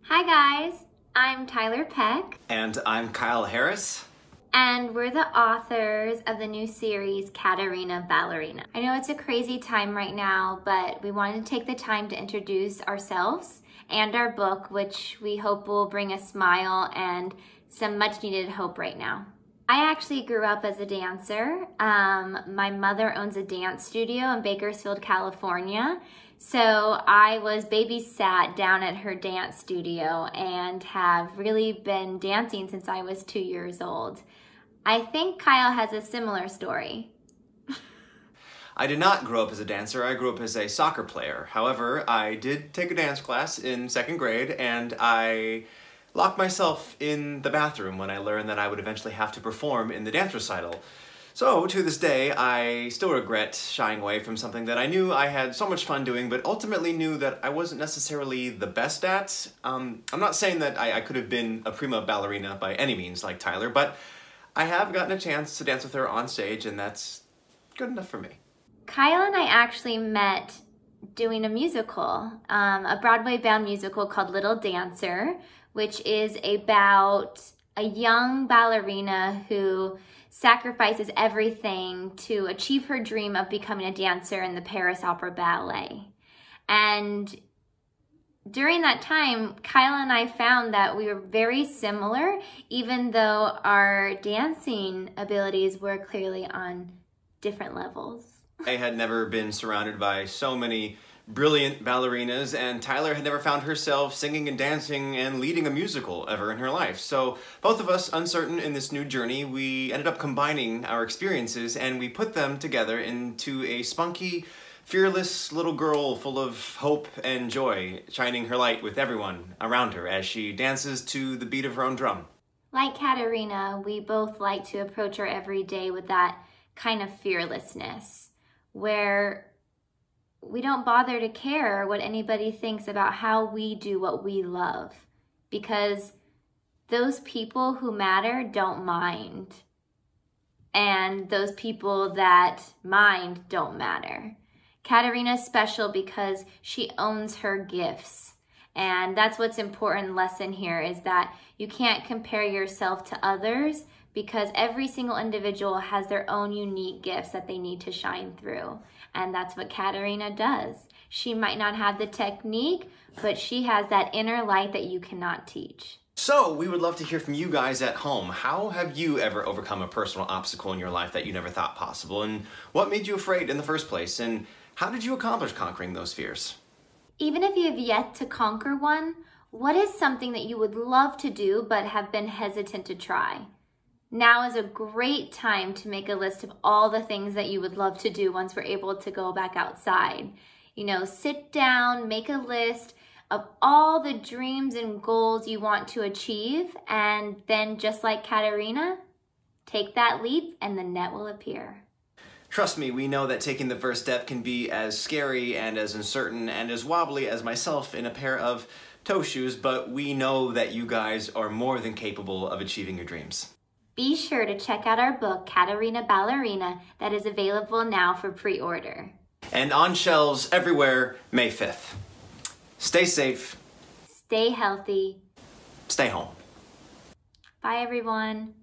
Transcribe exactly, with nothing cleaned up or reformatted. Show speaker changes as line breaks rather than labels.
Hi guys, I'm Tyler Peck.
And I'm Kyle Harris.
And we're the authors of the new series, Katerina Ballerina. I know it's a crazy time right now, but we wanted to take the time to introduce ourselves and our book, which we hope will bring a smile and some much needed hope right now. I actually grew up as a dancer. Um, my mother owns a dance studio in Bakersfield, California. So I was babysat down at her dance studio and have really been dancing since I was two years old. I think Kyle has a similar story.
I did not grow up as a dancer. I grew up as a soccer player. However, I did take a dance class in second grade, and I locked myself in the bathroom when I learned that I would eventually have to perform in the dance recital. So, to this day, I still regret shying away from something that I knew I had so much fun doing, but ultimately knew that I wasn't necessarily the best at. Um, I'm not saying that I, I could have been a prima ballerina by any means like Tyler, but I have gotten a chance to dance with her on stage, and that's good enough for me.
Kyle and I actually met doing a musical, um, a Broadway-bound musical called Little Dancer, which is about a young ballerina who sacrifices everything to achieve her dream of becoming a dancer in the Paris Opera Ballet. And during that time, Kyle and I found that we were very similar, even though our dancing abilities were clearly on different levels.
I had never been surrounded by so many brilliant ballerinas, and Tyler had never found herself singing and dancing and leading a musical ever in her life. So both of us, uncertain in this new journey, we ended up combining our experiences and we put them together into a spunky, fearless little girl full of hope and joy, shining her light with everyone around her as she dances to the beat of her own drum.
Like Katerina, we both like to approach our everyday with that kind of fearlessness, where we don't bother to care what anybody thinks about how we do what we love, because those people who matter don't mind, and those people that mind don't matter. Katerina's special because she owns her gifts, and that's what's important lesson here, is that you can't compare yourself to others, because every single individual has their own unique gifts that they need to shine through. And that's what Katerina does. She might not have the technique, but she has that inner light that you cannot teach.
So, we would love to hear from you guys at home. How have you ever overcome a personal obstacle in your life that you never thought possible? And what made you afraid in the first place? And how did you accomplish conquering those fears?
Even if you have yet to conquer one, what is something that you would love to do but have been hesitant to try? Now is a great time to make a list of all the things that you would love to do once we're able to go back outside. You know, sit down, make a list of all the dreams and goals you want to achieve, and then just like Katerina, take that leap and the net will appear.
Trust me, we know that taking the first step can be as scary and as uncertain and as wobbly as myself in a pair of toe shoes, but we know that you guys are more than capable of achieving your dreams.
Be sure to check out our book, Katerina Ballerina, that is available now for pre-order.
And on shelves everywhere, May fifth. Stay safe.
Stay healthy.
Stay home.
Bye, everyone.